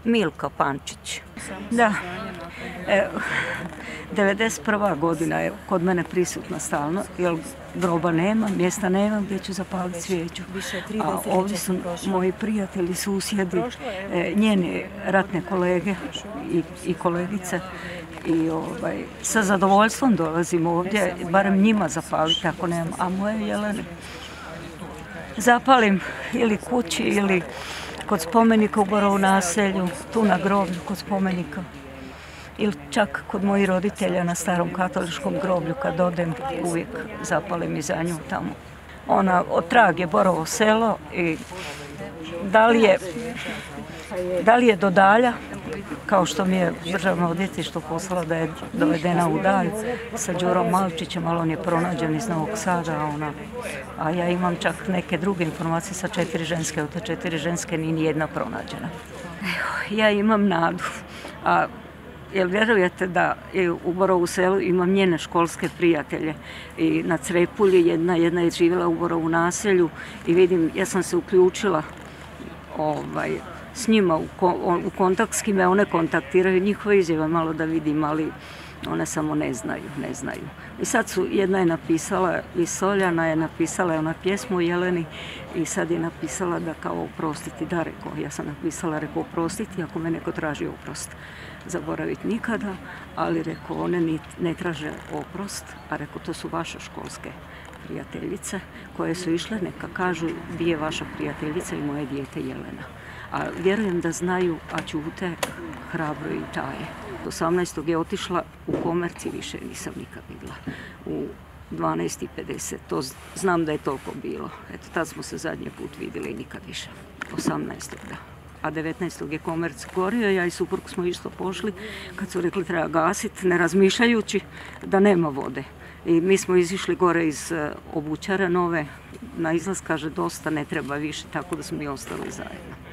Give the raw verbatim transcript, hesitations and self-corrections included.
Milka Pančić. Da, devedeset prva godina je kod mene prisutna stalno, jer groba nema, mjesta nema gdje ću zapaliti svijeću. A ovdje su moji prijatelji, susjedi, njeni ratne kolege i, i kolegice. I ovaj, sa zadovoljstvom dolazim ovdje, barem njima zapaliti ako nemam, a moje jelene zapalim ili kući ili kod spomenika u Borovu naselju, tu na groblju kod spomenika. Ili čak kod mojih roditelja na starom katoličkom groblju, kad odem uvijek zapalim i za nju tamo. Ona, otrag je Borovo selo i da li je, da li je do Dalja, kao što mi je državno odvjetništvo poslala da je dovedena u Dalj sa Đurom Malčićem, ali on je pronađen iz Novog Sada, a, ona, a ja imam čak neke druge informacije sa četiri ženske, od te četiri ženske ni nijedna pronađena. Ja imam nadu, a jel vjerujete da u Borovu selu imam njene školske prijatelje i na Crepulji jedna, jedna je živjela u Borovu naselju i vidim, ja sam se uključila ovaj, s njima u, ko, u kontakt, s kime one kontaktiraju, njihove izjave malo da vidim, ali one samo ne znaju, ne znaju. I sad su, jedna je napisala, i Soljana je napisala ona pjesmu o Jeleni i sad je napisala da kao oprostiti, da rekao, ja sam napisala, rekao oprostiti ako me neko traži oprost. Zaboraviti nikada, ali rekao, one ni, ne traže oprost, a rekao, to su vaše školske prijateljice koje su išle, neka kažu gdje je vaša prijateljica i moje dijete Jelena. A vjerujem da znaju, a ćute, hrabro i taje. osamnaestog je otišla u komerci, više nisam nikad vidjela. U dvanaest i pedeset, to znam da je toliko bilo. Eto, tad smo se zadnji put vidjeli i nikad više. osamnaestog da. A devetnaestog je komerc gorio, ja i suprug smo isto pošli kad su rekli treba gasiti, ne razmišljajući da nema vode. I mi smo izišli gore iz obućara nove, na izlaz kaže dosta, ne treba više, tako da smo i ostali zajedno.